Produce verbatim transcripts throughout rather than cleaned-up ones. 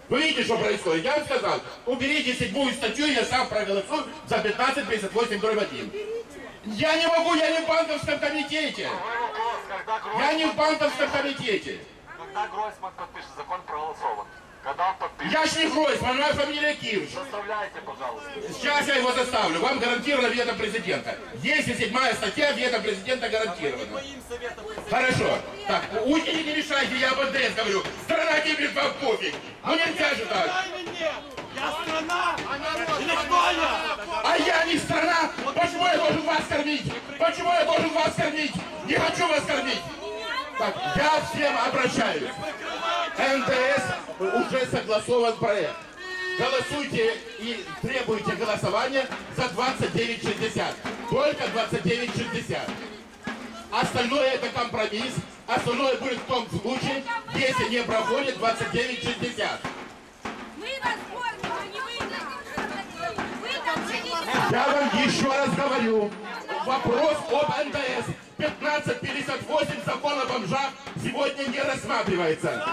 Вы видите, что происходит? Я вам сказал, уберите седьмую статью, я сам проголосую за пятнадцать пятьдесят восемь дробь один. Я не могу, я не в банковском комитете. Я не в банковском комитете. Когда Гройсман подпишет, закон проголосован. Когда он подпишет? Я ж не Гройсман, моя фамилия Кирш. Заставляйте, пожалуйста. Сейчас я его заставлю. Вам гарантировано вето президента. Если седьмая статья, вето президента гарантировано. Хорошо. Так, уйдите, не мешайте, я об НДС говорю. Страна гибнет, вам пофиг. Ну нельзя же так. Я страна, или кто я? А я не страна. Почему я должен вас кормить? Почему я должен вас кормить? Не хочу вас кормить. Так, я всем обращаюсь. эн дэ эс уже согласован проект. Голосуйте и требуйте голосования за двадцать девять шестьдесят. Только двадцать девять шестьдесят. Остальное это компромисс. Остальное будет в том случае, если не проходит двадцать девять шестьдесят. Мы вас кормим, а не вы нас. Вы там сидите. Я вам еще раз говорю. Вопрос об эн дэ эс пятнадцать пятьдесят восемь закон о бомжах сегодня не рассматривается.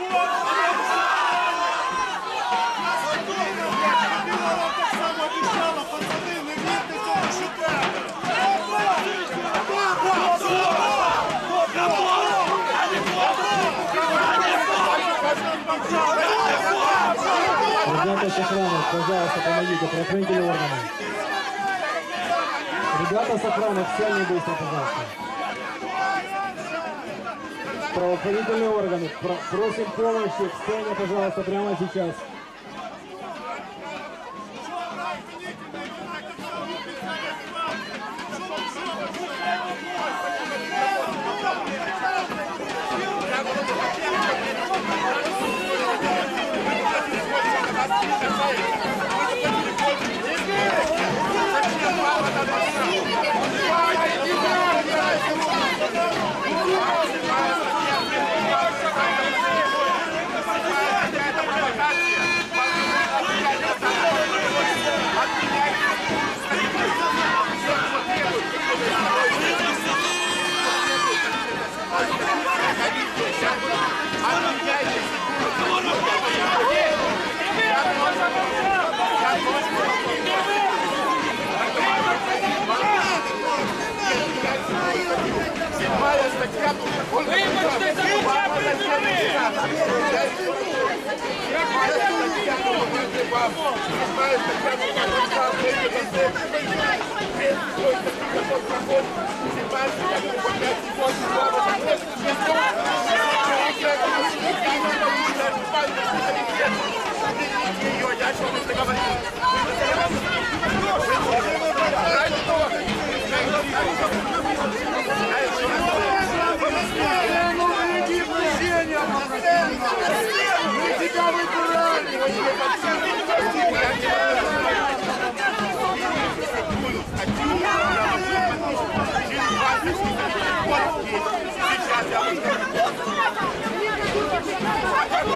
Ребята с охраны, пожалуйста, помогите, правоохранительные органы. Ребята с охраны, все не быстро, пожалуйста. Правоохранительные органы, про просим помощи к сцене, пожалуйста, прямо сейчас. Вам